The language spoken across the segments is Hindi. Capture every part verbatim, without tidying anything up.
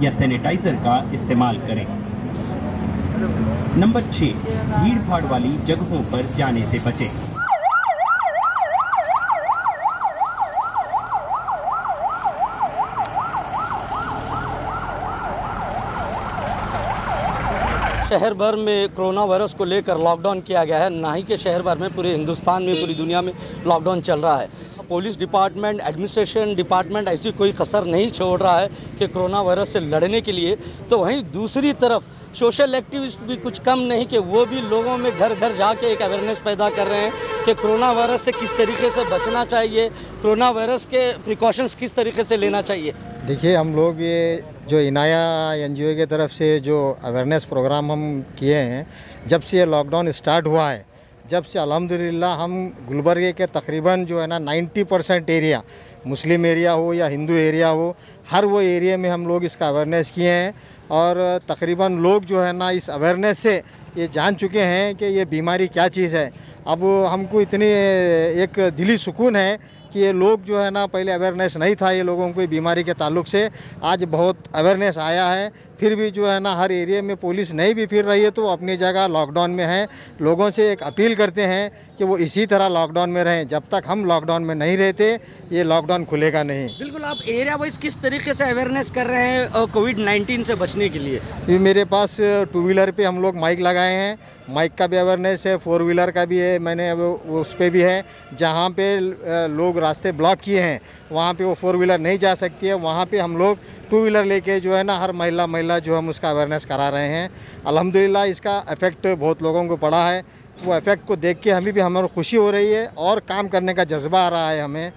या सैनिटाइजर का इस्तेमाल करें। नंबर छह, भीड़ भाड़ वाली जगहों पर जाने से बचें। शहर भर में कोरोना वायरस को लेकर लॉकडाउन किया गया है। ना ही कि शहर भर में, पूरे हिंदुस्तान में, पूरी दुनिया में लॉकडाउन चल रहा है। पुलिस डिपार्टमेंट, एडमिनिस्ट्रेशन डिपार्टमेंट ऐसी कोई कसर नहीं छोड़ रहा है कि कोरोना वायरस से लड़ने के लिए। तो वहीं दूसरी तरफ सोशल एक्टिविस्ट भी कुछ कम नहीं कि वो भी लोगों में घर घर जाके एक अवेयरनेस पैदा कर रहे हैं कि कोरोना वायरस से किस तरीके से बचना चाहिए, कोरोना वायरस के प्रिकॉशंस किस तरीके से लेना चाहिए। देखिए, हम लोग ये जो इनाया एन जी ओ की तरफ से जो अवेयरनेस प्रोग्राम हम किए हैं, जब से ये लॉकडाउन स्टार्ट हुआ है, जब से अल्हम्दुलिल्लाह हम गुलबर्गे के तकरीबन जो है ना नब्बे परसेंट एरिया, मुस्लिम एरिया हो या हिंदू एरिया हो, हर वो एरिया में हम लोग इसका अवेयरनेस किए हैं। और तकरीबन लोग जो है ना इस अवेयरनेस से ये जान चुके हैं कि ये बीमारी क्या चीज़ है। अब हमको इतनी एक दिली सुकून है कि ये लोग जो है ना, पहले अवेयरनेस नहीं था ये लोगों को बीमारी के ताल्लुक से, आज बहुत अवेयरनेस आया है। फिर भी जो है ना हर एरिया में पुलिस नहीं भी फिर रही है तो अपनी जगह लॉकडाउन में है। लोगों से एक अपील करते हैं कि वो इसी तरह लॉकडाउन में रहें। जब तक हम लॉकडाउन में नहीं रहते ये लॉकडाउन खुलेगा नहीं। बिल्कुल। आप एरिया वाइज किस तरीके से अवेयरनेस कर रहे हैं कोविड नाइन्टीन से बचने के लिए? ये मेरे पास टू व्हीलर पे हम लोग माइक लगाए हैं, माइक का भी अवेयरनेस है, फोर व्हीलर का भी है, मैंने अब उस पर भी है। जहाँ पे लोग रास्ते ब्लॉक किए हैं वहाँ पे वो फोर व्हीलर नहीं जा सकती है, वहाँ पे हम लोग टू व्हीलर लेके जो है ना हर महिला महिला जो हम उसका अवेयरनेस करा रहे हैं। अल्हम्दुलिल्लाह इसका इफ़ेक्ट बहुत लोगों को पड़ा है। वो इफ़ेक्ट को देख के हमें भी हमारी खुशी हो रही है और काम करने का जज्बा आ रहा है हमें।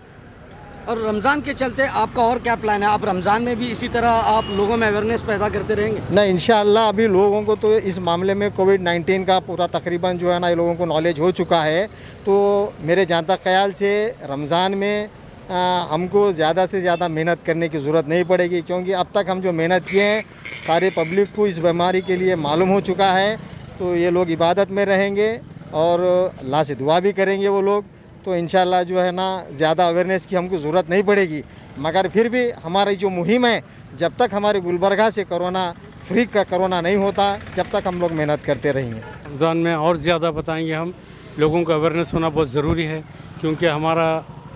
और रमज़ान के चलते आपका और क्या प्लान है? आप रमज़ान में भी इसी तरह आप लोगों में अवेयरनेस पैदा करते रहेंगे? नहीं, इंशाअल्लाह अभी लोगों को तो इस मामले में कोविड नाइन्टीन का पूरा तकरीबन जो है ना ये लोगों को नॉलेज हो चुका है। तो मेरे जहाँ तक ख्याल से रमज़ान में आ, हमको ज़्यादा से ज़्यादा मेहनत करने की ज़रूरत नहीं पड़ेगी, क्योंकि अब तक हम जो मेहनत किए हैं सारे पब्लिक को इस बीमारी के लिए मालूम हो चुका है। तो ये लोग इबादत में रहेंगे और अल्लाह से दुआ भी करेंगे वो लोग। तो इंशाल्लाह जो है ना ज़्यादा अवेयरनेस की हमको ज़रूरत नहीं पड़ेगी। मगर फिर भी हमारी जो मुहिम है, जब तक हमारे गुलबर्गा से कोरोना फ्री का कोरोना नहीं होता, जब तक हम लोग मेहनत करते रहेंगे। रमज़ान में और ज़्यादा बताएंगे हम, लोगों को अवेयरनेस होना बहुत ज़रूरी है, क्योंकि हमारा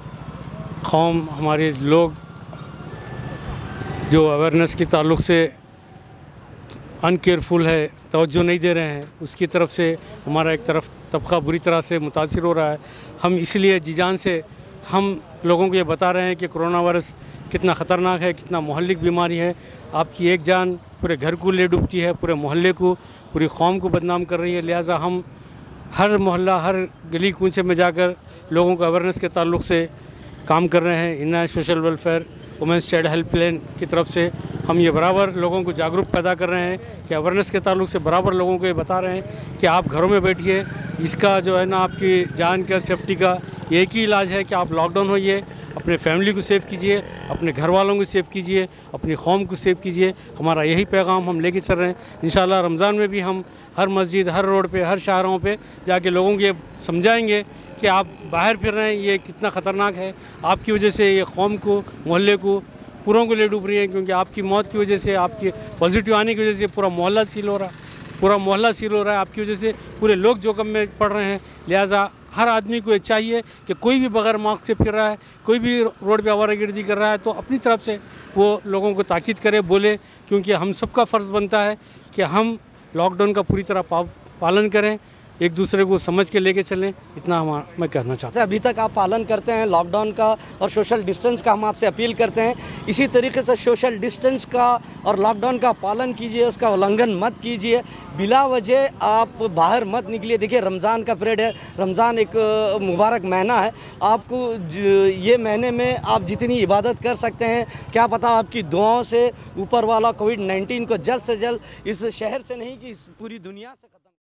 कौम, हमारे लोग जो अवेयरनेस के ताल्लुक़ से अनकेयरफुल है, तवज्जो नहीं दे रहे हैं, उसकी तरफ से हमारा एक तरफ तबका बुरी तरह से मुतासिर हो रहा है। हम इसलिए जी जान से हम लोगों को ये बता रहे हैं कि कोरोना वायरस कितना ख़तरनाक है, कितना मोहल्लिक बीमारी है। आपकी एक जान पूरे घर को ले डूबती है, पूरे मोहल्ले को, पूरी कौम को बदनाम कर रही है। लिहाजा हम हर मोहल्ला, हर गली कूचे में जाकर लोगों को अवेयरनेस के ताल्लुक़ से काम कर रहे हैं। इन्ना social welfare women's child helpline की तरफ से हम ये बराबर लोगों को जागरूक पैदा कर रहे हैं कि अवेयरनेस के ताल्लुक़ से बराबर लोगों को ये बता रहे हैं कि आप घरों में बैठिए। इसका जो है ना आपकी जान का, सेफ्टी का एक ही इलाज है कि आप लॉकडाउन होइए, अपने फैमिली को सेव कीजिए, अपने घर वालों को सेव कीजिए, अपनी कौम को सेव कीजिए। हमारा यही पैगाम हम लेके चल रहे हैं। इंशाल्लाह रमज़ान में भी हम हर मस्जिद, हर रोड पे, हर शहरों पे जाके लोगों को ये समझाएंगे कि आप बाहर फिर रहे हैं, ये कितना ख़तरनाक है। आपकी वजह से ये कौम को, मोहल्ले को, पूरों को ले डूब रही है, क्योंकि आपकी मौत की वजह से, आपकी पॉजिटिव आने की वजह से पूरा मोहल्ला सील हो रहा है, पूरा मोहल्ला सील हो रहा है। आपकी वजह से पूरे लोग जोखिम में पड़ रहे हैं। लिहाजा हर आदमी को ये चाहिए कि कोई भी बगैर मास्क से फिर रहा है, कोई भी रोड पे आवारागर्दी कर रहा है, तो अपनी तरफ से वो लोगों को ताकीद करे, बोले, क्योंकि हम सबका फ़र्ज़ बनता है कि हम लॉकडाउन का पूरी तरह पालन करें, एक दूसरे को समझ के लेके चलें। इतना हम मैं कहना चाहता हूँ। अभी तक आप पालन करते हैं लॉकडाउन का और सोशल डिस्टेंस का, हम आपसे अपील करते हैं इसी तरीके से सोशल डिस्टेंस का और लॉकडाउन का पालन कीजिए, उसका उल्लंघन मत कीजिए। बिला वजह आप बाहर मत निकलिए। देखिए, रमज़ान का पीरियड है, रमज़ान एक मुबारक महीना है। आपको ये महीने में आप जितनी इबादत कर सकते हैं, क्या पता आपकी दुआओं से ऊपर वाला कोविड नाइन्टीन को जल्द से जल्द इस शहर से नहीं कि इस पूरी दुनिया से